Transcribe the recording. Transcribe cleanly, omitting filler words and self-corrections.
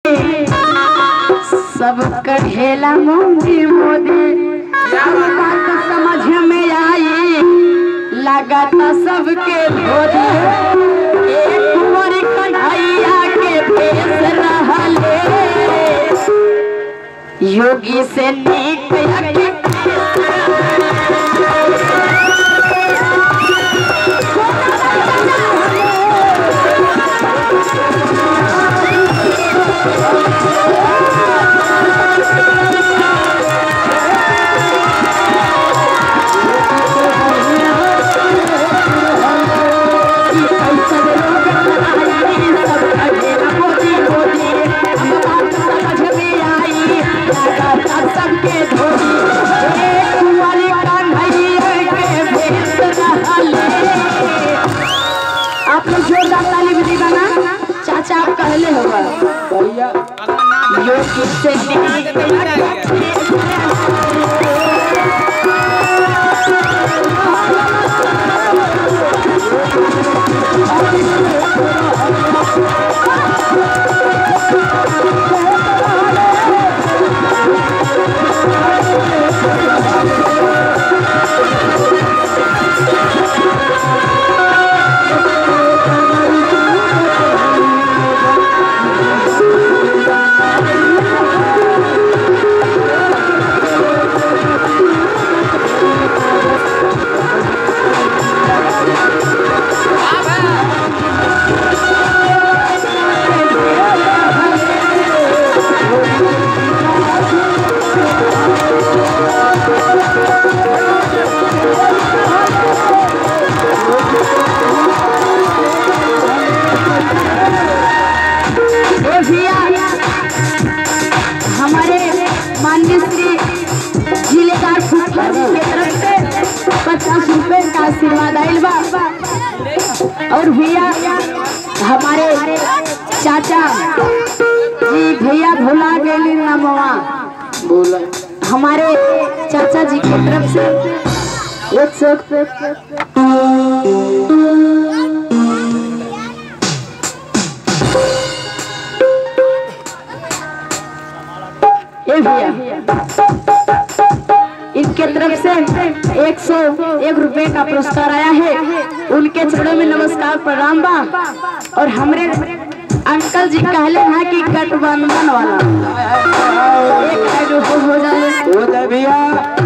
सब कहेला मोदी मोदी बात समझ में आई लगाता सबके धोदी एक कुंवर कन्हैया के भेष रहले योगी से नीक कहले होगा योगी से हमारे माननीय श्री जिलेदार फूफा जी की तरफ से 50 रुपए का आशीर्वाद आइल बा। और भैया हमारे चाचा जी भैया भुला गए नमवा बोला हमारे चाचा जी की तरफ से 100 इनके तरफ से 101 रुपए का पुरस्कार आया है। उनके चरणों में नमस्कार प्रणाम बा। और हमरे अंकल जी कहले हैं कि गठबंधन वाला एक हो जाए भैया।